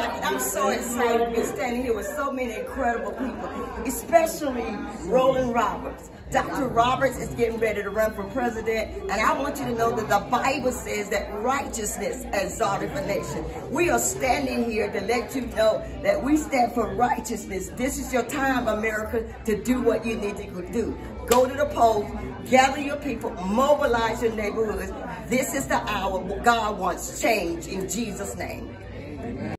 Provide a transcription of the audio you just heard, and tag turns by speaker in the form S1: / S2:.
S1: I'm so excited to be standing here with so many incredible people, especially Rollan Roberts. Dr. Roberts is getting ready to run for president, and I want you to know that the Bible says that righteousness exalteth a nation. We are standing here to let you know that we stand for righteousness. This is your time, America, to do what you need to do. Go to the polls, gather your people, mobilize your neighborhoods. This is the hour God wants change in Jesus' name.